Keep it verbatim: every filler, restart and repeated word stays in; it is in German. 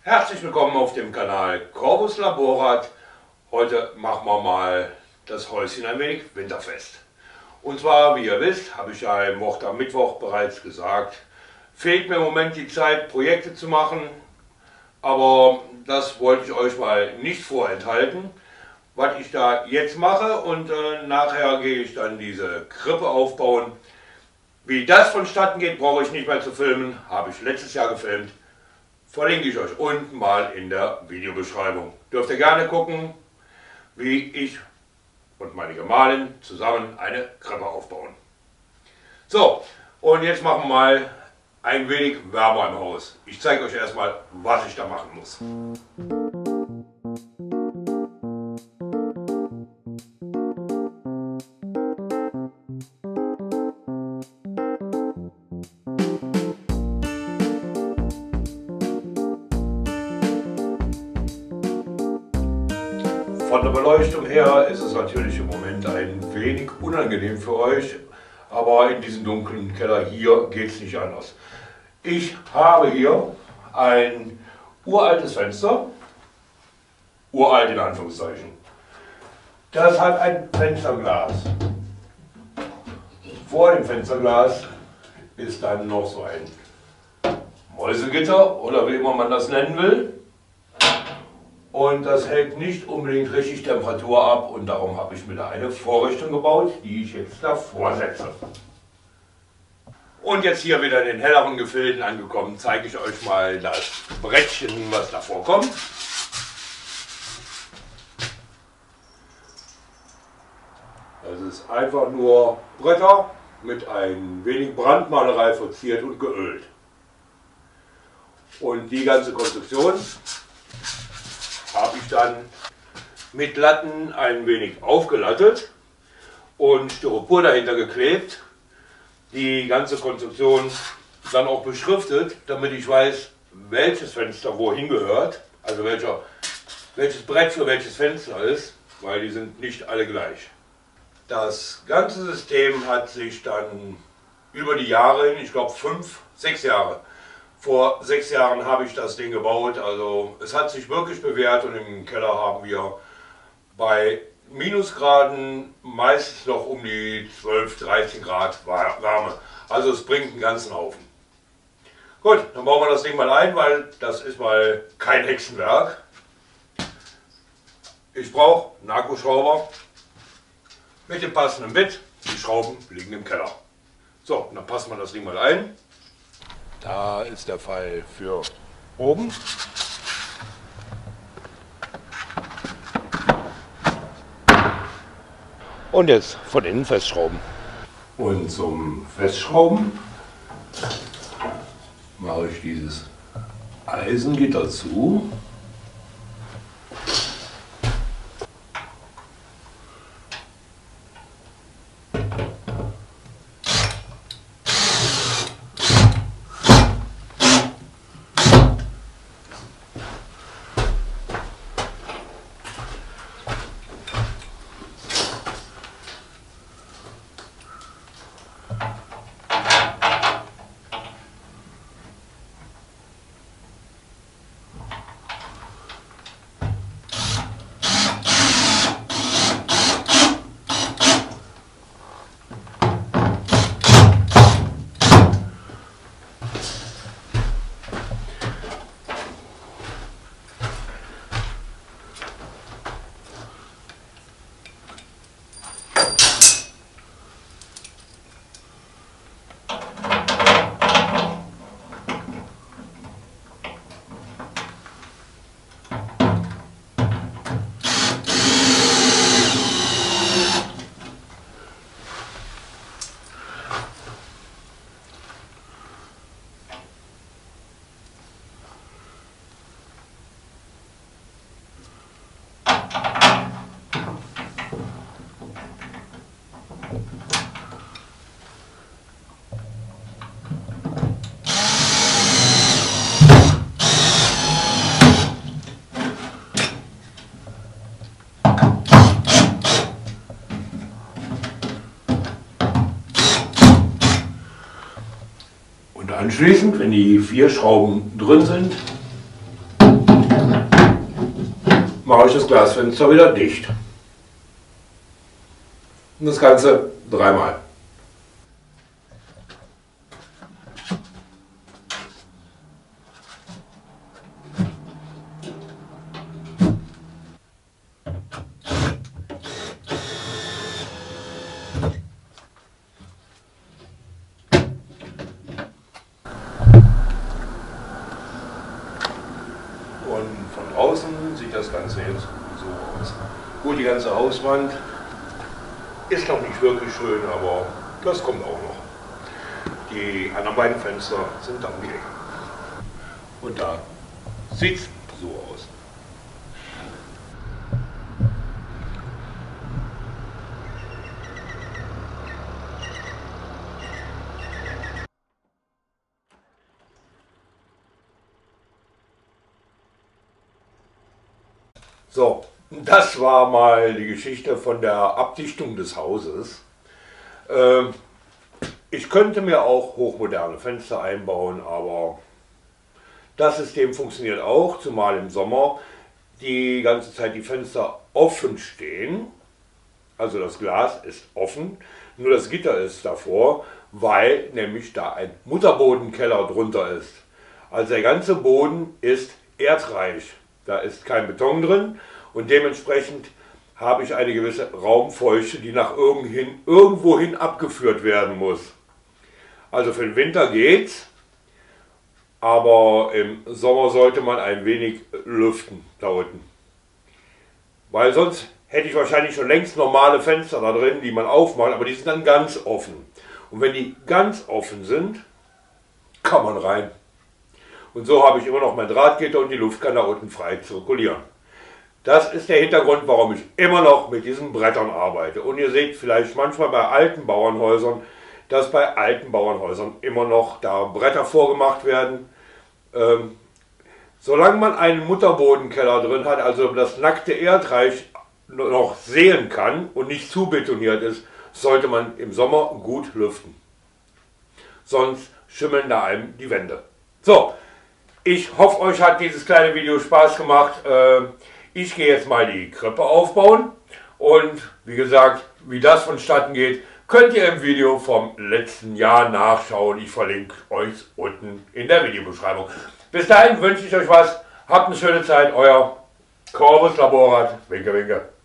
Herzlich willkommen auf dem Kanal Corvus Laborat. Heute machen wir mal das Häuschen ein wenig winterfest. Und zwar, wie ihr wisst, habe ich ja am Montag, Mittwoch bereits gesagt, fehlt mir im Moment die Zeit, Projekte zu machen. Aber das wollte ich euch mal nicht vorenthalten, was ich da jetzt mache. Und äh, nachher gehe ich dann diese Krippe aufbauen. Wie das vonstatten geht, brauche ich nicht mehr zu filmen. Habe ich letztes Jahr gefilmt. Verlinke ich euch unten mal in der Videobeschreibung. Dürft ihr gerne gucken, wie ich und meine Gemahlin zusammen eine Krippe aufbauen. So, und jetzt machen wir mal ein wenig wärmer im Haus. Ich zeige euch erstmal, was ich da machen muss. Von der Beleuchtung her ist es natürlich im Moment ein wenig unangenehm für euch, aber in diesem dunklen Keller hier geht es nicht anders. Ich habe hier ein uraltes Fenster, uralt in Anführungszeichen. Das hat ein Fensterglas. Vor dem Fensterglas ist dann noch so ein Mäusegitter oder wie immer man das nennen will. Und das hält nicht unbedingt richtig Temperatur ab und darum habe ich mir da eine Vorrichtung gebaut, die ich jetzt davor setze. Und jetzt hier wieder in den helleren Gefilden angekommen, zeige ich euch mal das Brettchen, was davor kommt. Das ist einfach nur Bretter mit ein wenig Brandmalerei verziert und geölt. Und die ganze Konstruktion habe ich dann mit Latten ein wenig aufgelattet und Styropor dahinter geklebt. Die ganze Konstruktion dann auch beschriftet, damit ich weiß, welches Fenster wohin gehört, also welcher, welches Brett für welches Fenster ist, weil die sind nicht alle gleich. Das ganze System hat sich dann über die Jahre hin, ich glaube fünf, sechs Jahre, vor sechs Jahren habe ich das Ding gebaut, also es hat sich wirklich bewährt und im Keller haben wir bei Minusgraden meistens noch um die zwölf, dreizehn Grad Wärme. Also es bringt einen ganzen Haufen. Gut, dann bauen wir das Ding mal ein, weil das ist mal kein Hexenwerk. Ich brauche einen Akkuschrauber mit dem passenden Bit. Die Schrauben liegen im Keller. So, dann passen wir das Ding mal ein. Da ist der Pfeil für oben. Und jetzt von innen festschrauben. Und zum Festschrauben mache ich dieses Eisengitter zu. Und anschließend, wenn die vier Schrauben drin sind, mache ich das Glasfenster wieder dicht. Und das Ganze dreimal. Und von außen sieht das Ganze jetzt so aus. Gut, die ganze Hauswand ist noch nicht wirklich schön, aber das kommt auch noch. Die anderen beiden Fenster sind dann die Ecke. Und da sieht es so aus. So, das war mal die Geschichte von der Abdichtung des Hauses. Ähm, ich könnte mir auch hochmoderne Fenster einbauen, aber das System funktioniert auch, zumal im Sommer die ganze Zeit die Fenster offen stehen. Also das Glas ist offen, nur das Gitter ist davor, weil nämlich da ein Mutterbodenkeller drunter ist. Also der ganze Boden ist erdreich. Da ist kein Beton drin und dementsprechend habe ich eine gewisse Raumfeuchte, die nach irgendhin, irgendwohin abgeführt werden muss. Also für den Winter geht's, aber im Sommer sollte man ein wenig lüften da unten. Weil sonst hätte ich wahrscheinlich schon längst normale Fenster da drin, die man aufmacht, aber die sind dann ganz offen. Und wenn die ganz offen sind, kann man rein. Und so habe ich immer noch mein Drahtgitter und die Luft kann da unten frei zirkulieren. Das ist der Hintergrund, warum ich immer noch mit diesen Brettern arbeite. Und ihr seht vielleicht manchmal bei alten Bauernhäusern, dass bei alten Bauernhäusern immer noch da Bretter vorgemacht werden. Ähm, solange man einen Mutterbodenkeller drin hat, also das nackte Erdreich noch sehen kann und nicht zu betoniert ist, sollte man im Sommer gut lüften. Sonst schimmeln da einem die Wände. So. Ich hoffe, euch hat dieses kleine Video Spaß gemacht. Ich gehe jetzt mal die Krippe aufbauen und wie gesagt, wie das vonstatten geht, könnt ihr im Video vom letzten Jahr nachschauen. Ich verlinke euch unten in der Videobeschreibung. Bis dahin wünsche ich euch was. Habt eine schöne Zeit. Euer Corvus Laborat. Winke, winke.